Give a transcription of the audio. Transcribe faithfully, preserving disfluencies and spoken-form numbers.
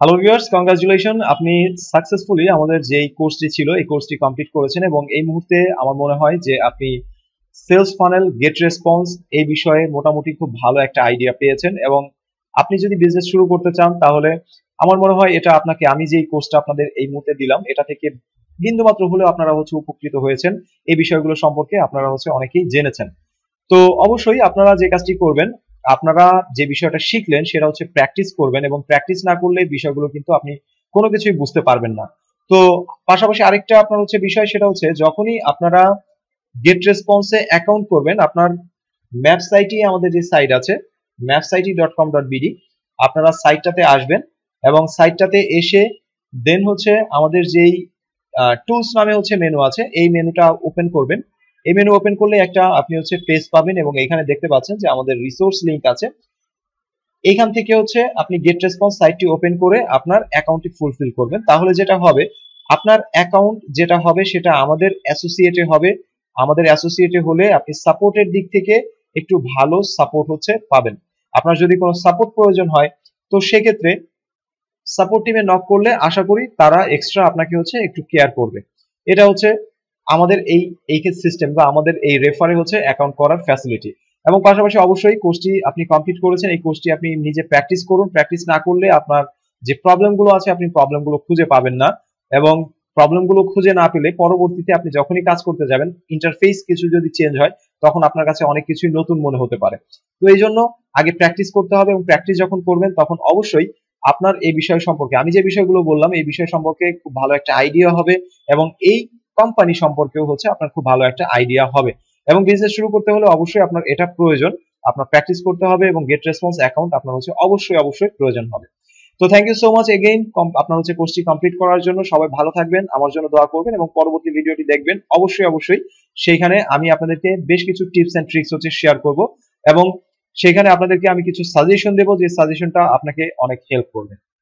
Hello viewers, congratulation, আপনি successfully আমাদের যে কোর্সটি ছিল এই কোর্সটি কমপ্লিট করেছেন এবং এই মুহূর্তে আমার মনে হয় যে আপনি সেলস ফানেল গেট রেসপন্স এই বিষয়ে মোটামুটি খুব ভালো একটা আইডিয়া পেয়েছেন এবং আপনি যদি বিজনেস শুরু করতে চান তাহলে আমার মনে হয় এটা আপনাকে, আমি যে কোর্সটা আপনাদের এই মুহূর্তে দিলাম এটা থেকে বিন্দুমাত্র হলেও আপনারা হচ্ছে উপকৃত হয়েছেন। এই বিষয়গুলো সম্পর্কে আপনারা হচ্ছে অনেকেই জেনেছেন। তো অবশ্যই আপনারা যে কাজটি করবেন, আপনারা যে বিষয়টা শিখলেন সেটা হচ্ছে প্র্যাকটিস করবেন এবং প্র্যাকটিস না করলে বিষয়গুলো কিন্তু আপনি কোনো কিছুই বুঝতে পারবেন না। তো পাশাপাশি আরেকটা আপনার হচ্ছে বিষয়, সেটা হচ্ছে যখনই আপনারা গেট রেসপন্সে অ্যাকাউন্ট করবেন, আপনার ম্যাপ সাইটে আমাদের যে সাইট আছে ম্যাপসাইটি ডট কম ডট বিডি, আপনারা সাইটটাতে আসবেন এবং সাইটটাতে এসে দেন হচ্ছে আমাদের যেই টুলস নামে হচ্ছে মেনু আছে এই মেনুটা ওপেন করবেন। এই মেনু ওপেন করলে একটা আপনি হচ্ছে পেজ পাবেন এবং এখানে দেখতে পাচ্ছেন যে আমাদের রিসোর্স লিংক আছে। এইখান থেকে হচ্ছে আপনি গেট রেসপন্স সাইটটি ওপেন করে আপনার অ্যাকাউন্টটি ফুলফিল করবেন। তাহলে যেটা হবে, আপনার অ্যাকাউন্ট যেটা হবে সেটা আমাদের অ্যাসোসিয়েটে হবে। আমাদের অ্যাসোসিয়েটে হলে আপনি সাপোর্টের দিক থেকে একটু ভালো সাপোর্ট হচ্ছে পাবেন। আপনার যদি কোনো সাপোর্ট প্রয়োজন হয় তো সেক্ষেত্রে সাপোর্ট টিমে নক করলে আশা করি তারা এক্সট্রা আপনাকে হচ্ছে একটু কেয়ার করবে। এটা হচ্ছে আমাদের এই এই সিস্টেম বা আমাদের এই রেফারে হচ্ছে অ্যাকাউন্ট করার ফ্যাসিলিটি। এবং পাশাপাশি অবশ্যই কোর্সটি আপনি কমপ্লিট করেছেন, এই কোর্সটি আপনি নিজে প্র্যাকটিস করুন। প্র্যাকটিস না করলে আপনার যে প্রবলেমগুলো আছে আপনি প্রবলেমগুলো খুঁজে পাবেন না এবং প্রবলেমগুলো খুঁজে না পেলে পরবর্তীতে আপনি যখনই কাজ করতে যাবেন ইন্টারফেস কিছু যদি চেঞ্জ হয় তখন আপনার কাছে অনেক কিছুই নতুন মনে হতে পারে। তো এই জন্য আগে প্র্যাকটিস করতে হবে এবং প্র্যাকটিস যখন করবেন তখন অবশ্যই আপনার এই বিষয় সম্পর্কে, আমি যে বিষয়গুলো বললাম এই বিষয় সম্পর্কে খুব ভালো একটা আইডিয়া হবে এবং এই কোম্পানি সম্পর্কেও হচ্ছে আপনার খুব ভালো একটা আইডিয়া হবে। এবং বিজনেস শুরু করতে হলে অবশ্যই আপনার এটা প্রয়োজন, আপনার প্র্যাকটিস করতে হবে এবং গেট রেসপন্স অ্যাকাউন্ট আপনার হচ্ছে অবশ্যই অবশ্যই প্রয়োজন হবে। তো thank you so much again আপনার হচ্ছে কোর্সটি কমপ্লিট করার জন্য। সবাই ভালো থাকবেন, আমার জন্য দোয়া করবেন এবং পরবর্তী ভিডিওটি দেখবেন অবশ্যই অবশ্যই। সেইখানে আমি আপনাদেরকে বেশ কিছু টিপস এন্ড ট্রিক্স হচ্ছে শেয়ার করব এবং সেখানে আপনাদেরকে আমি কিছু সাজেশন দেবো যে সাজেশনটা আপনাকে অনেক হেল্প করবে।